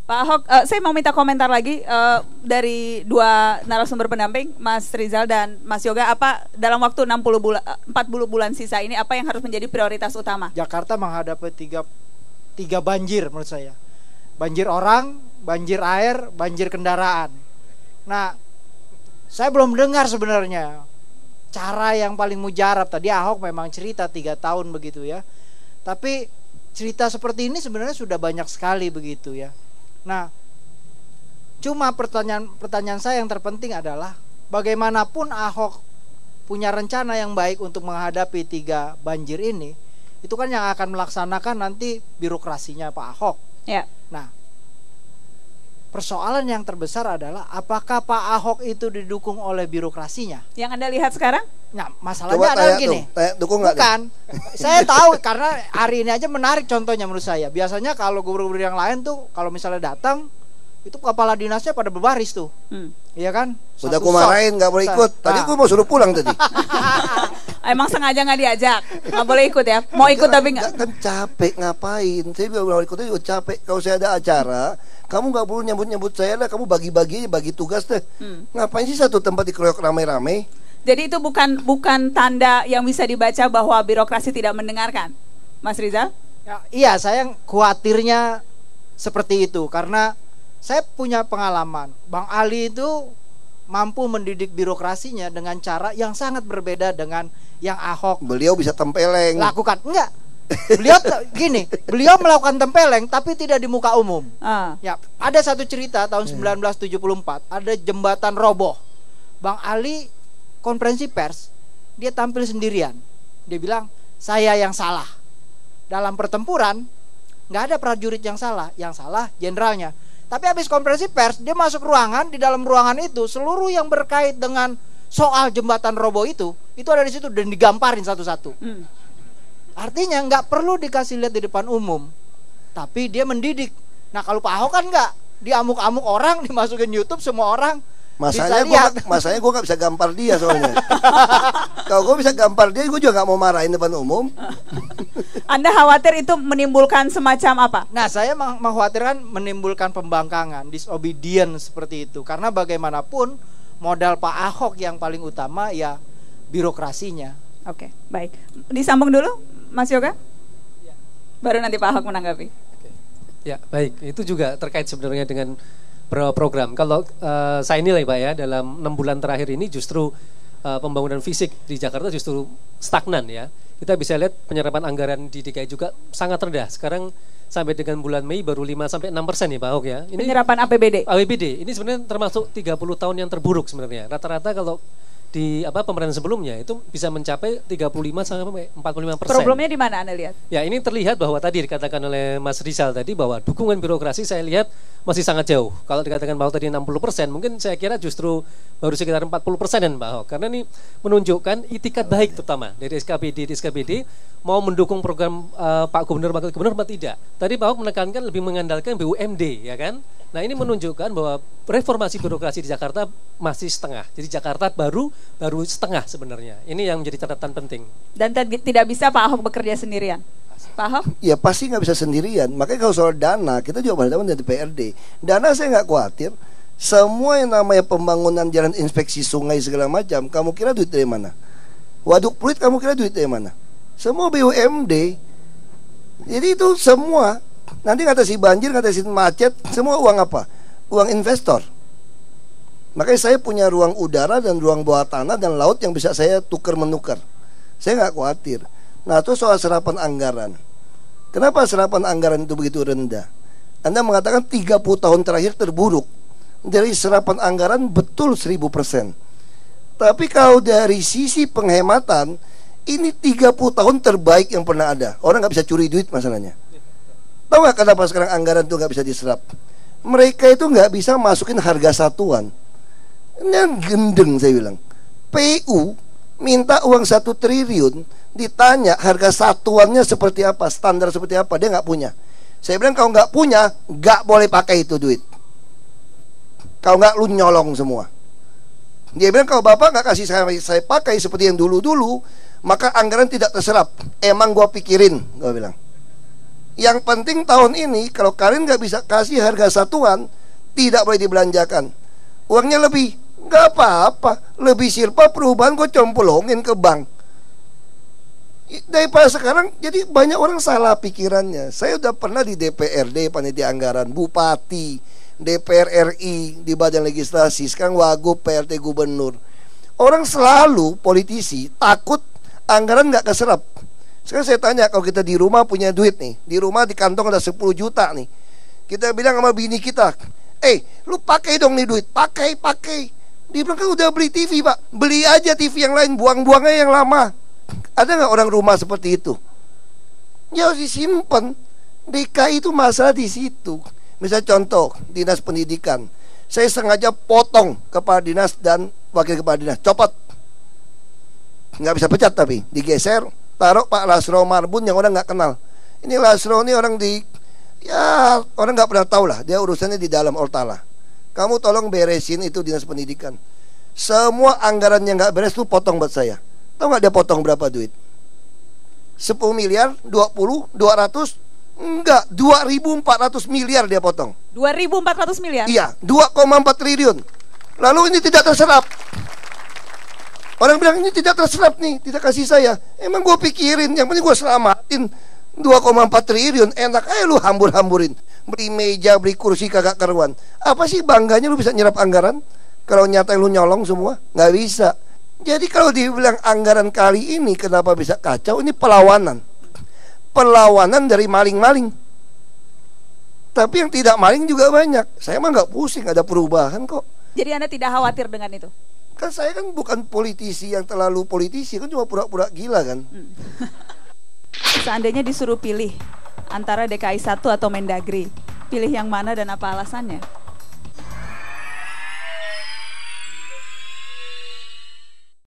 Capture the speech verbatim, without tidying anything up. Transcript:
Pak Ahok, uh, saya mau minta komentar lagi uh, dari dua narasumber pendamping, Mas Rizal dan Mas Yoga. Apa dalam waktu enam puluh bulan, empat puluh bulan sisa ini, apa yang harus menjadi prioritas utama? Jakarta menghadapi tiga, tiga banjir menurut saya. Banjir orang, banjir air, banjir kendaraan. Nah, saya belum dengar sebenarnya cara yang paling mujarab. Tadi Ahok memang cerita tiga tahun begitu ya. Tapi cerita seperti ini sebenarnya sudah banyak sekali begitu ya. Nah, cuma pertanyaan pertanyaan saya yang terpenting adalah bagaimanapun Ahok punya rencana yang baik untuk menghadapi tiga banjir ini, itu kan yang akan melaksanakan nanti birokrasinya Pak Ahok. Ya. Nah, persoalan yang terbesar adalah apakah Pak Ahok itu didukung oleh birokrasinya? Yang Anda lihat sekarang? Nah, masalahnya adalah gini. Tuh, dukung nggak? Bukan. Saya tahu karena hari ini aja menarik contohnya menurut saya. Biasanya kalau gubernur yang lain tuh kalau misalnya datang itu kepala dinasnya pada berbaris tuh. Hmm. Iya kan? Udah aku marahin nggak boleh ikut. Tadi aku mau suruh pulang tadi. Emang sengaja nggak diajak, nggak boleh ikut ya? Mau ikut tapi nggak? Kan capek ngapain? Saya bilang ikut aja capek. Kalau saya ada acara, kamu nggak perlu nyebut-nyebut saya lah. Kamu bagi-bagi, bagi tugas deh. Hmm. Ngapain sih satu tempat dikeroyok ramai-ramai? Jadi itu bukan bukan tanda yang bisa dibaca bahwa birokrasi tidak mendengarkan, Mas Rizal? Ya, iya, saya khawatirnya seperti itu karena saya punya pengalaman. Bang Ali itu mampu mendidik birokrasinya dengan cara yang sangat berbeda dengan yang Ahok. Beliau bisa tempeleng. Lakukan enggak? Beliau gini, beliau melakukan tempeleng tapi tidak di muka umum. Ah. Ya, ada satu cerita tahun hmm. sembilan belas tujuh puluh empat, ada jembatan roboh. Bang Ali konferensi pers, dia tampil sendirian. Dia bilang, saya yang salah. Dalam pertempuran nggak ada prajurit yang salah, yang salah jenderalnya. Tapi habis konferensi pers, dia masuk ruangan. Di dalam ruangan itu seluruh yang berkait dengan soal jembatan roboh itu, itu ada di situ dan digamparin satu-satu. Hmm. Artinya nggak perlu dikasih lihat di depan umum, tapi dia mendidik. Nah kalau Pak Ahok kan nggak, dia amuk-amuk orang, dimasukin YouTube semua orang. Masanya gue masanya gue nggak bisa gampar dia soalnya. Kalau gue bisa gampar dia, gue juga nggak mau marahin depan umum. Anda khawatir itu menimbulkan semacam apa? Nah, saya meng mengkhawatirkan menimbulkan pembangkangan, disobedience seperti itu. Karena bagaimanapun modal Pak Ahok yang paling utama ya birokrasinya. Oke, baik. Disambung dulu, Mas Yoga. Baru nanti Pak Ahok menanggapi. Oke. Ya, baik. Itu juga terkait sebenarnya dengan program. Kalau uh, saya nilai Pak ya, dalam enam bulan terakhir ini justru uh, pembangunan fisik di Jakarta justru stagnan ya. Kita bisa lihat penyerapan anggaran di D K I juga sangat rendah. Sekarang sampai dengan bulan Mei baru lima sampai enam persen ya Pak Ahok ya. Ini penyerapan A P B D. A P B D ini sebenarnya termasuk tiga puluh tahun yang terburuk sebenarnya. Rata-rata kalau di apa pemerintahan sebelumnya itu bisa mencapai tiga puluh lima sampai empat puluh lima persen. Problemnya di mana Anda lihat? Ya, ini terlihat bahwa tadi dikatakan oleh Mas Rizal tadi bahwa dukungan birokrasi saya lihat masih sangat jauh. Kalau dikatakan bahwa tadi enam puluh persen, mungkin saya kira justru baru sekitar empat puluh persenan Pak Ahok. Karena ini menunjukkan itikat baik terutama dari S K P D, S K P D mau mendukung program uh, Pak Gubernur, Wakil Gubernur atau tidak. Tadi Pak Ahok menekankan lebih mengandalkan B U M D, ya kan? Nah, ini menunjukkan bahwa reformasi birokrasi di Jakarta masih setengah. Jadi Jakarta baru baru setengah sebenarnya. Ini yang menjadi catatan penting. Dan tidak bisa Pak Ahok bekerja sendirian. Pak Ahok? Ya pasti nggak bisa sendirian. Makanya kalau soal dana, kita juga berhadapan dari P R D. Dana saya nggak khawatir. Semua yang namanya pembangunan jalan, inspeksi sungai segala macam, kamu kira duit dari mana? Waduk Pluit kamu kira duit dari mana? Semua B U M D. Jadi itu semua. Nanti ngatasi banjir, ngatasi macet, semua uang apa? Uang investor. Makanya saya punya ruang udara dan ruang bawah tanah dan laut yang bisa saya tukar menukar. Saya nggak khawatir. Nah, itu soal serapan anggaran. Kenapa serapan anggaran itu begitu rendah? Anda mengatakan tiga puluh tahun terakhir terburuk. Dari serapan anggaran betul seribu persen. Tapi kalau dari sisi penghematan, ini tiga puluh tahun terbaik yang pernah ada. Orang nggak bisa curi duit masalahnya. Tahu nggak kenapa sekarang anggaran itu nggak bisa diserap? Mereka itu nggak bisa masukin harga satuan. Ini gendeng saya bilang. P U minta uang satu triliun, ditanya harga satuannya seperti apa, standar seperti apa, dia nggak punya. Saya bilang kalau nggak punya, nggak boleh pakai itu duit. Kalau nggak lu nyolong semua. Dia bilang kalau bapak nggak kasih saya, saya pakai seperti yang dulu-dulu, maka anggaran tidak terserap. Emang gua pikirin, gua bilang. Yang penting tahun ini kalau kalian nggak bisa kasih harga satuan, tidak boleh dibelanjakan. Uangnya lebih, nggak apa-apa. Lebih silpa perubahan gue complongin ke bank. Daripada sekarang, jadi banyak orang salah pikirannya. Saya udah pernah di D P R D, panitia anggaran, bupati, D P R R I, di badan legislasi, sekarang wagub, P R T gubernur. Orang selalu politisi takut anggaran nggak keserap. Sekarang saya tanya, kalau kita di rumah punya duit nih, di rumah di kantong ada sepuluh juta nih, kita bilang sama bini kita, eh lu pakai dong nih duit, pakai pakai. Dia bilang, kan udah beli T V pak, beli aja T V yang lain, buang-buangnya yang lama. Ada nggak orang rumah seperti itu? Ya harus disimpan. D K I itu masalah di situ. Misalnya contoh dinas pendidikan, saya sengaja potong kepala dinas dan wakil kepala dinas, copot, nggak bisa pecat tapi digeser, taruh Pak Lasro Marbun yang orang nggak kenal. Ini Lasro ini orang di, ya orang nggak pernah tahu lah, dia urusannya di dalam Ortala. Kamu tolong beresin itu dinas pendidikan. Semua anggaran yang nggak beres tuh potong buat saya. Tahu nggak dia potong berapa duit? sepuluh miliar, dua puluh, dua ratus, enggak, dua ribu empat ratus miliar dia potong. dua ribu empat ratus miliar? Iya, dua koma empat triliun. Lalu ini tidak terserap. Orang bilang ini tidak terserap nih, tidak kasih saya. Emang gue pikirin, yang penting gue selamatin dua koma empat triliun. Enak aja lu hambur-hamburin. Beli meja, beli kursi kagak karuan. Apa sih bangganya lu bisa nyerap anggaran? Kalau nyata lu nyolong semua, nggak bisa. Jadi kalau dibilang anggaran kali ini kenapa bisa kacau, ini perlawanan. Perlawanan dari maling-maling. Tapi yang tidak maling juga banyak. Saya mah nggak pusing, ada perubahan kok. Jadi Anda tidak khawatir dengan itu? Kan saya kan bukan politisi yang terlalu politisi, kan cuma pura-pura gila kan. Hmm. Seandainya disuruh pilih antara D K I satu atau Mendagri, pilih yang mana dan apa alasannya?